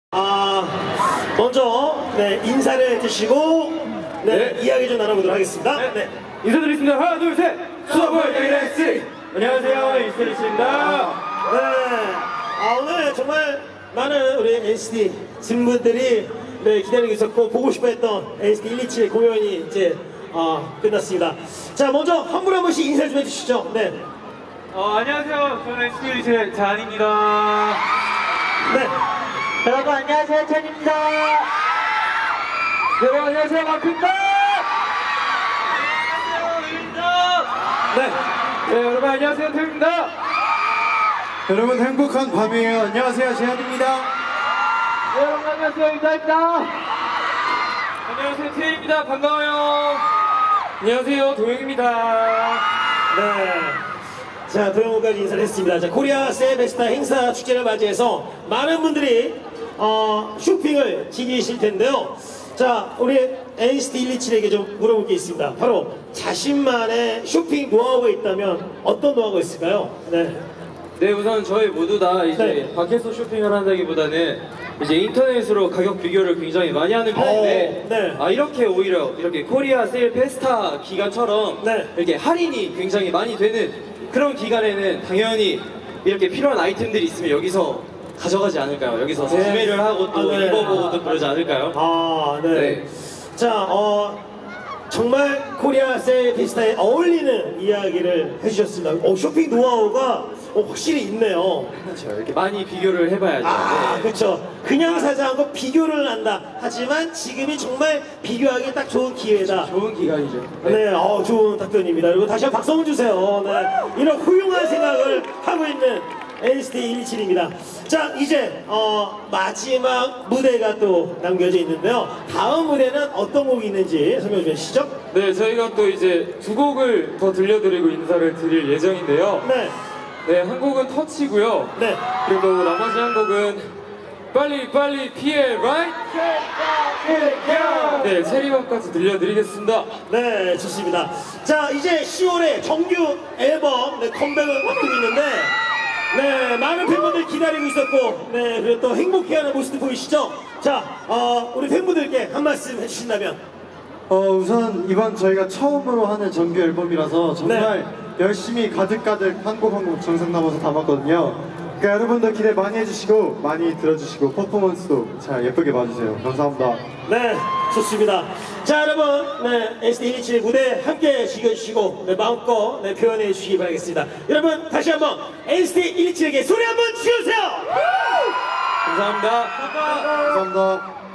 먼저 인사를 해주시고 이야기 좀 나눠보도록 하겠습니다. 인사드리겠습니다. 하나, 둘, 셋. 수업을 NCT. 안녕하세요, NCT입니다. 오늘 정말 많은 우리 NCT 친구들이 기다리고 있었고 보고 싶어했던 NCT 127 공연이 이제 끝났습니다. 자, 먼저 한 분 한 분씩 인사 좀 해주시죠. 안녕하세요. 저는 NCT 127 잔입니다. 여러분 안녕하세요, 찬입니다. 여러분 안녕하세요, 마크입니다. 여러분 안녕하세요, 태우입니다. 여러분 행복한 밤이에요. 안녕하세요, 재현입니다. 여러분 안녕하세요, 유다입니다. 안녕하세요, 태우입니다. 반가워요. 안녕하세요, 도영입니다. 자, 도영호까지 인사를 했습니다. 자, 코리아 세베스타 행사 축제를 맞이해서 많은 분들이 쇼핑을 즐기실 텐데요. 자, 우리 NCT 127에게 좀 물어볼 게 있습니다. 바로 자신만의 쇼핑 노하우가 있다면 어떤 노하우가 있을까요? 네, 우선 저희 모두 다 이제 밖에서 쇼핑을 한다기보다는 이제 인터넷으로 가격 비교를 굉장히 많이 하는 편인데 이렇게 오히려 이렇게 코리아 세일 페스타 기간처럼 이렇게 할인이 굉장히 많이 되는 그런 기간에는 당연히 이렇게 필요한 아이템들이 있으면 여기서 가져가지 않을까요? 여기서 구매를 하고 또 입어보고 또 그러지 않을까요? 자, 정말 코리아 세일 페스타에 어울리는 이야기를 해주셨습니다. 쇼핑 노하우가 확실히 있네요. 그렇죠. 이렇게 많이 비교를 해봐야죠. 그렇죠. 그냥 사지 않고 비교를 한다. 하지만 지금이 정말 비교하기 딱 좋은 기회다. 좋은 기간이죠. 좋은 답변입니다. 그리고 다시 한번 박수 한번 주세요. 이런 훌륭한 생각을 하고 있는 NCT 127입니다. 자, 이제 마지막 무대가 또 남겨져 있는데요. 다음 무대는 어떤 곡이 있는지 설명 좀 해주시죠. 네, 저희가 또 이제 두 곡을 더 들려드리고 인사를 드릴 예정인데요. 한 곡은 터치고요. 그리고 나머지 한 곡은 빨리 피해, right? 네, 체리밤까지 들려드리겠습니다. 네, 좋습니다. 자, 이제 10월에 정규 앨범 컴백을 앞두고 있는데 많은 팬분들 기다리고 있었고 그리고 또 행복해하는 모습도 보이시죠? 자, 우리 팬분들께 한 말씀 해주신다면. 우선 이번 저희가 처음으로 하는 정규 앨범이라서 정말 열심히 가득가득 한 곡 한 곡 정성 담아서 담았거든요. 그러니까 여러분도 기대 많이 해주시고 많이 들어주시고 퍼포먼스도 잘 예쁘게 봐주세요. 감사합니다. 좋습니다. 자, 여러분, NCT 127 무대 함께 즐겨주시고 마음껏 표현해 주시기 바라겠습니다. 여러분, 다시 한번 NCT 127에게 소리 한번 치우세요. 감사합니다. 감사합니다.